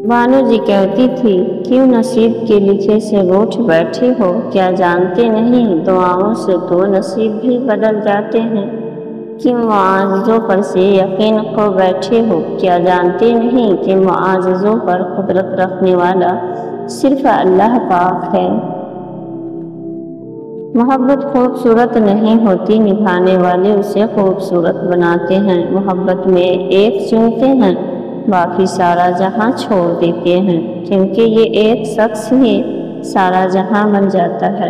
بانو جی کہتی تھی، کیوں نصیب کے لکھے سے روٹھ بیٹھے ہو؟ کیا جانتے نہیں دعاؤں سے تو نصیب بھی بدل جاتے ہیں؟ کیوں معاجزوں پر سے یقین کھو بیٹھے ہو؟ کیا جانتے نہیں کہ معاجزوں پر قدرت رکھنے والا صرف اللہ پاک ہے؟ محبت خوبصورت نہیں ہوتی، نبھانے والے اسے خوبصورت بناتے ہیں۔ محبت میں ایک چنتے ہیں، باقی سارا جہاں چھوڑ دیتے ہیں، کیونکہ یہ ایک شخص ہی سارا جہاں بن جاتا ہے۔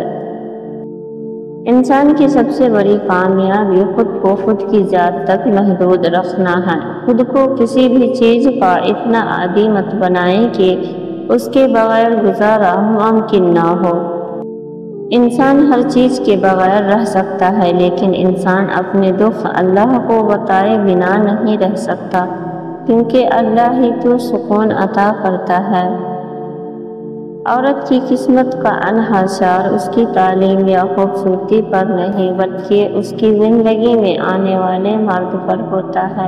انسان کی سب سے بڑی کامیابی خود کو خود کی ذات تک محدود رکھنا ہے۔ خود کو کسی بھی چیز کا اتنا عادی مت بنائیں کہ اس کے بغیر گزارا ممکن نہ ہو۔ انسان ہر چیز کے بغیر رہ سکتا ہے، لیکن انسان اپنے دکھ اللہ کو بتائے بنا نہیں رہ سکتا، کیونکہ اللہ ہی تو سکون عطا کرتا ہے۔ عورت کی قسمت کا انحصار اس کی تعلیم یا خوبصورتی پر نہیں، بلکہ اس کی زندگی میں آنے والے مرد پر ہوتا ہے۔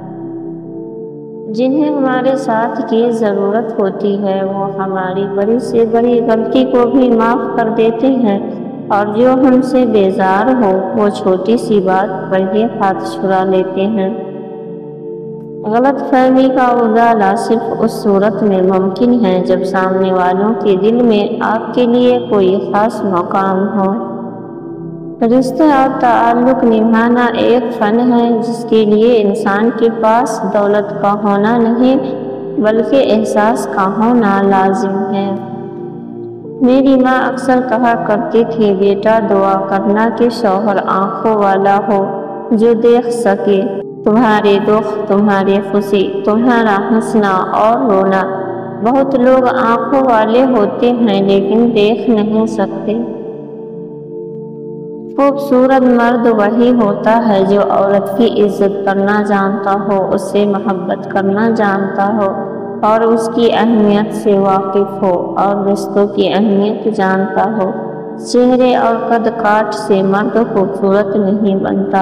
جنہیں ہمارے ساتھ کی ضرورت ہوتی ہے وہ ہماری بڑی سے بڑی غلطی کو بھی معاف کر دیتے ہیں، اور جو ہم سے بیزار ہو وہ چھوٹی سی بات پر ہی ہاتھ چھڑا لیتے ہیں۔ غلط فہمی کا ازالہ صرف اس صورت میں ممکن ہے جب سامنے والوں کے دل میں آپ کے لیے کوئی خاص مقام ہو۔ رشتے اور تعلق نبھانا ایک فن ہے جس کے لیے انسان کے پاس دولت کا ہونا نہیں بلکہ احساس کا ہونا لازم ہے۔ میری ماں اکثر کہا کرتی تھی، بیٹا دعا کرنا کہ شوہر آنکھوں والا ہو جو دیکھ سکے تمہارے دکھ، تمہاری خوشی، تمہارا ہنسنا اور رونا۔ بہت لوگ آنکھوں والے ہوتے ہیں لیکن دیکھ نہیں سکتے۔ خوبصورت مرد وہی ہوتا ہے جو عورت کی عزت کرنا جانتا ہو، اس سے محبت کرنا جانتا ہو اور اس کی اہمیت سے واقف ہو اور رشتوں کی اہمیت جانتا ہو۔ چہرے اور قد کاٹ سے مرد خوبصورت نہیں بنتا۔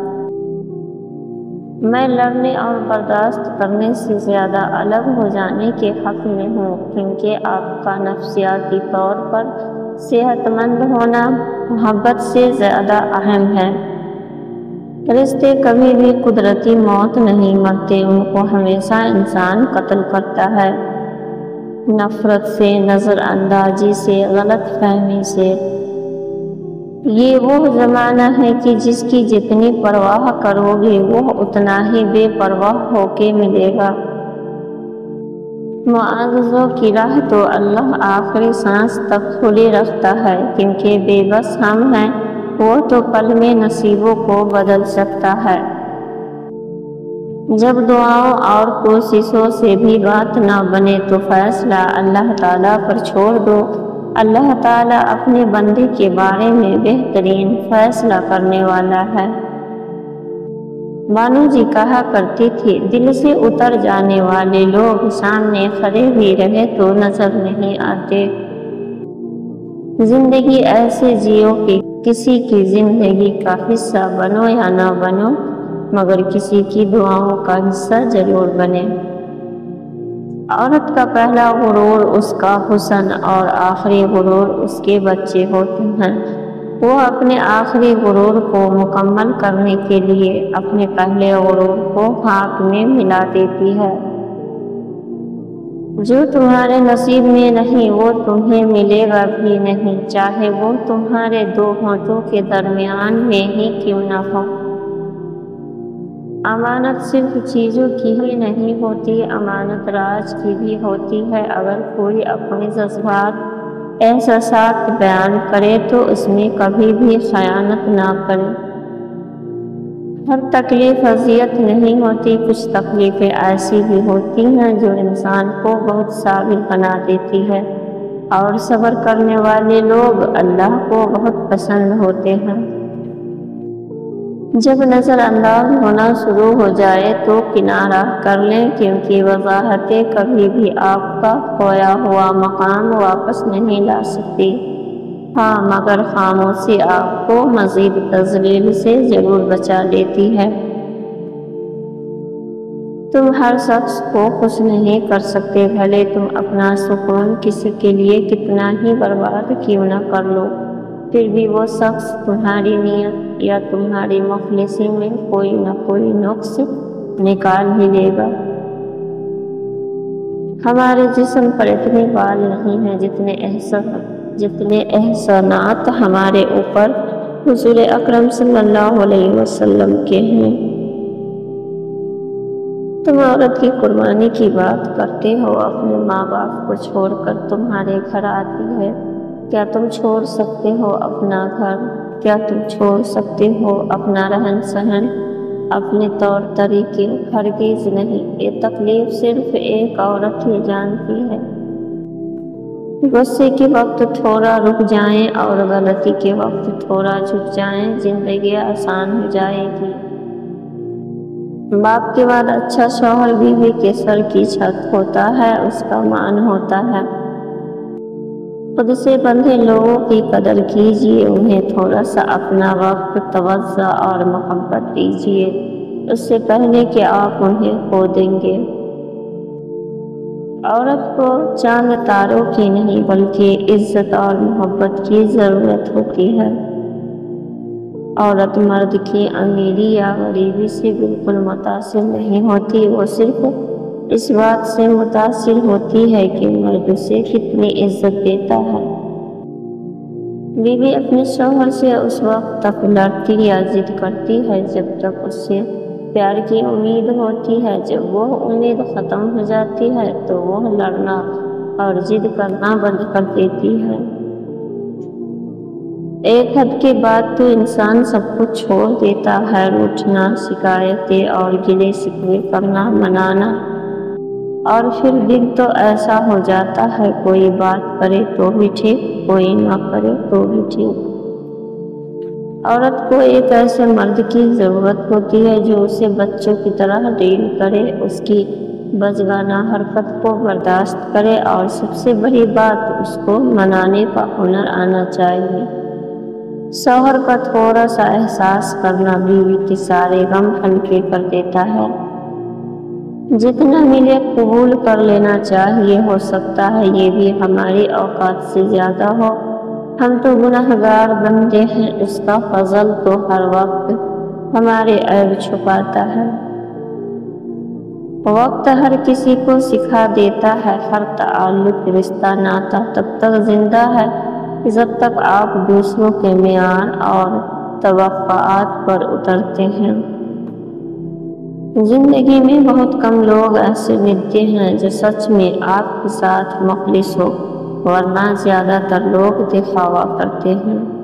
میں لڑنے اور برداشت کرنے سے زیادہ الگ ہو جانے کے حق میں ہوں، کیونکہ آپ کا نفسیاتی طور پر صحت مند ہونا محبت سے زیادہ اہم ہے۔ رشتے کبھی بھی قدرتی موت نہیں مرتے، ان کو ہمیشہ انسان قتل کرتا ہے۔ نفرت سے، نظر اندازی سے، غلط فہمی سے۔ یہ وہ زمانہ ہے کہ جس کی جتنی پرواہ کرو گے وہ اتنا ہی بے پرواہ ہو کے ملے گا۔ معاجزوں کی راہ تو اللہ آخری سانس تک کھلی رکھتا ہے، کیونکہ بے بس ہم ہیں، وہ تو پل میں نصیبوں کو بدل سکتا ہے۔ جب دعاؤں اور کوششوں سے بھی بات نہ بنے تو فیصلہ اللہ تعالیٰ پر چھوڑ دو۔ اللہ تعالیٰ اپنے بندے کے بارے میں بہترین فیصلہ کرنے والا ہے۔ بانو جی کہا کرتی تھی، دل سے اتر جانے والے لوگ سامنے کھڑے بھی رہے تو نظر نہیں آتے۔ زندگی ایسے جیو کہ کسی کی زندگی کا حصہ بنو یا نہ بنو، مگر کسی کی دعاؤں کا حصہ ضرور بنے۔ عورت کا پہلا غرور اس کا حسن اور آخری غرور اس کے بچے ہوتے ہیں۔ وہ اپنے آخری غرور کو مکمل کرنے کے لیے اپنے پہلے غرور کو خاک میں ملا دیتی ہے۔ جو تمہارے نصیب میں نہیں وہ تمہیں ملے گا بھی نہیں، چاہے وہ تمہارے دو ہونٹوں کے درمیان میں ہی کیوں نہ ہو۔ امانت صرف چیزوں کی ہی نہیں ہوتی، امانت راز کی بھی ہوتی ہے۔ اگر کوئی اپنے جذبات، احساسات بیان کرے تو اس میں کبھی بھی خیانت نہ کرے۔ ہر تکلیف اذیت نہیں ہوتی، کچھ تکلیفیں ایسی بھی ہوتی ہیں جو انسان کو بہت صابر بنا دیتی ہے، اور صبر کرنے والے لوگ اللہ کو بہت پسند ہوتے ہیں۔ جب نظر انداز ہونا شروع ہو جائے تو کنارہ کر لیں، کیونکہ وضاحتیں کبھی بھی آپ کا کھویا ہوا مقام واپس نہیں لا سکتی۔ ہاں، مگر خاموشی آپ کو مزید تذلیل سے ضرور بچا لیتی ہے۔ تم ہر شخص کو خوش نہیں کر سکتے، بھلے تم اپنا سکون کسی کے لیے کتنا ہی برباد کیوں نہ کر لو، پھر بھی وہ شخص تمہاری نیت یا تمہاری مخلصی میں کوئی نہ کوئی نقص نکال ہی لے گا۔ ہمارے جسم پر اتنے بال نہیں ہیں جتنے احسانات ہمارے اوپر حضور اکرم صلی اللہ علیہ وسلم کے ہیں۔ تم عورت کی قربانی کی بات کرتے ہو، اپنے ماں باپ کو چھوڑ کر تمہارے گھر آتی ہے، کیا تم چھوڑ سکتے ہو اپنا گھر؟ کیا تم چھوڑ سکتے ہو اپنا رہن سہن، اپنے طور طریقے؟ ہرگز نہیں۔ یہ تکلیف صرف ایک عورت ہی جانتی ہے۔ غصے کے وقت تھوڑا رک جائیں اور غلطی کے وقت تھوڑا جھک جائیں، زندگی آسان ہو جائے گی۔ باپ کے بعد اچھا شوہر بیوی کے سر کی چھت ہوتا ہے، اس کا مان ہوتا ہے۔ خود سے بندھے لوگوں کی قدر کیجیے، انہیں تھوڑا سا اپنا وقت، توجہ اور محبت دیجیے، اس سے پہلے کہ آپ انہیں کھو دیں گے۔ عورت کو چاند تاروں کی نہیں بلکہ عزت اور محبت کی ضرورت ہوتی ہے۔ عورت مرد کی امیری یا غریبی سے بالکل متاثر نہیں ہوتی، وہ صرف اس بات سے متاثر ہوتی ہے کہ مرد اسے کتنی عزت دیتا ہے۔ بیوی اپنے شوہر سے اس وقت تک لڑتی یا ضد کرتی ہے جب تک اس سے پیار کی امید ہوتی ہے، جب وہ امید ختم ہو جاتی ہے تو وہ لڑنا اور ضد کرنا بند کر دیتی ہے۔ ایک حد کے بعد تو انسان سب کچھ چھوڑ دیتا ہے، روٹھنا، شکایتیں اور گلے شکوے کرنا، منانا، اور پھر دل تو ایسا ہو جاتا ہے کوئی بات کرے تو بھی ٹھیک، کوئی نہ کرے تو بھی ٹھیک۔ عورت کو ایک ایسے مرد کی ضرورت ہوتی ہے جو اسے بچوں کی طرح ڈیل کرے، اس کی بچگانہ حرکت کو برداشت کرے، اور سب سے بڑی بات، اس کو منانے کا ہنر آنا چاہیے۔ شوہر کا تھوڑا سا احساس کرنا بیوی کے سارے غم ہلکے کر دیتا ہے۔ جتنا ملے قبول کر لینا چاہیے، ہو سکتا ہے یہ بھی ہماری اوقات سے زیادہ ہو، ہم تو گنہگار بندے ہیں، اس کا فضل تو ہر وقت ہمارے عیب چھپاتا ہے۔ وقت ہر کسی کو سکھا دیتا ہے، ہر تعلق، رشتہ، ناتا تب تک زندہ ہے جب تک آپ دوسروں کے معیار اور توقعات پر اترتے ہیں۔ زندگی میں بہت کم لوگ ایسے ملتے ہیں جو سچ میں آپ کے ساتھ مخلص ہو، ورنہ زیادہ تر لوگ دکھاوا کرتے ہیں۔